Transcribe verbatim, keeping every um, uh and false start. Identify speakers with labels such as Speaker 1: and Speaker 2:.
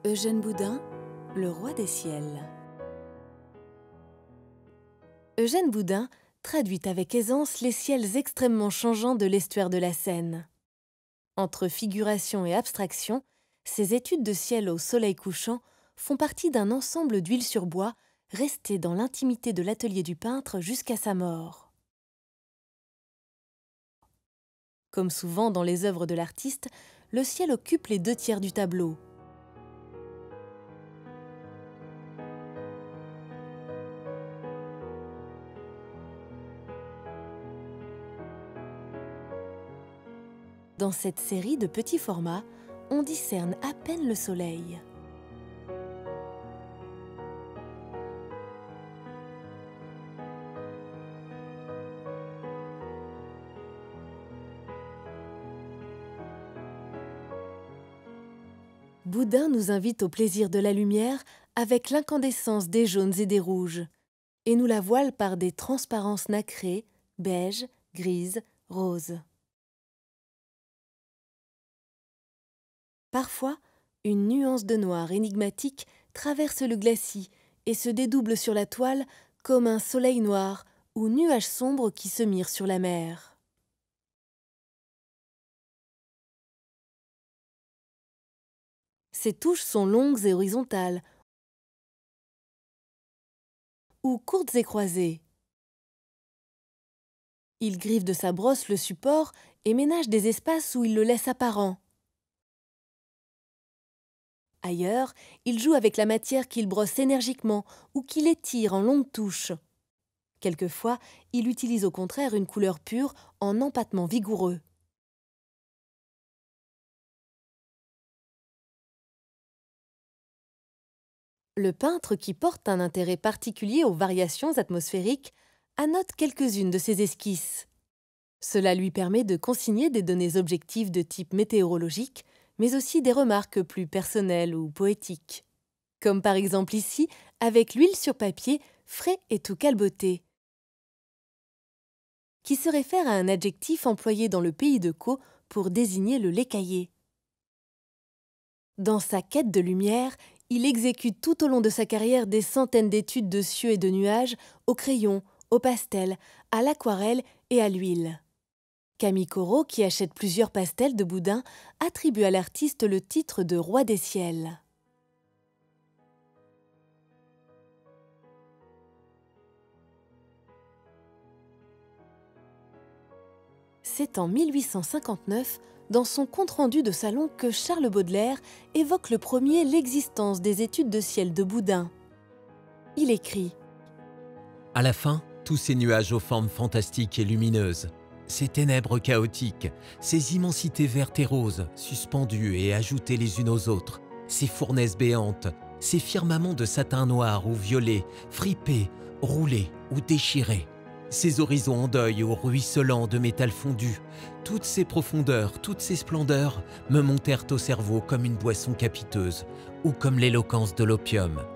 Speaker 1: Eugène Boudin, le roi des ciels. Eugène Boudin traduit avec aisance les ciels extrêmement changeants de l'estuaire de la Seine. Entre figuration et abstraction, ses études de ciel au soleil couchant font partie d'un ensemble d'huiles sur bois restées dans l'intimité de l'atelier du peintre jusqu'à sa mort. Comme souvent dans les œuvres de l'artiste, le ciel occupe les deux tiers du tableau. Dans cette série de petits formats, on discerne à peine le soleil. Boudin nous invite au plaisir de la lumière avec l'incandescence des jaunes et des rouges, et nous la voile par des transparences nacrées, beige, grises, roses. Parfois, une nuance de noir énigmatique traverse le glacis et se dédouble sur la toile comme un soleil noir ou nuage sombre qui se mire sur la mer. Ces touches sont longues et horizontales ou courtes et croisées. Il griffe de sa brosse le support et ménage des espaces où il le laisse apparent. Ailleurs, il joue avec la matière qu'il brosse énergiquement ou qu'il étire en longues touches. Quelquefois, il utilise au contraire une couleur pure en empattement vigoureux. Le peintre, qui porte un intérêt particulier aux variations atmosphériques, annote quelques-unes de ses esquisses. Cela lui permet de consigner des données objectives de type météorologique, mais aussi des remarques plus personnelles ou poétiques. Comme par exemple ici, avec l'huile sur papier frais et tout calboté, qui se réfère à un adjectif employé dans le pays de Caux pour désigner le lait caillé. Dans sa quête de lumière, il exécute tout au long de sa carrière des centaines d'études de cieux et de nuages au crayon, au pastel, à l'aquarelle et à l'huile. Camille Corot, qui achète plusieurs pastels de Boudin, attribue à l'artiste le titre de roi des ciels. C'est en mille huit cent cinquante-neuf, dans son compte-rendu de salon, que Charles Baudelaire évoque le premier l'existence des études de ciel de Boudin. Il écrit
Speaker 2: « À la fin, tous ces nuages aux formes fantastiques et lumineuses, ces ténèbres chaotiques, ces immensités vertes et roses, suspendues et ajoutées les unes aux autres, ces fournaises béantes, ces firmaments de satin noir ou violet, fripés, roulés ou déchirés, ces horizons en deuil ou ruisselants de métal fondu, toutes ces profondeurs, toutes ces splendeurs me montèrent au cerveau comme une boisson capiteuse ou comme l'éloquence de l'opium.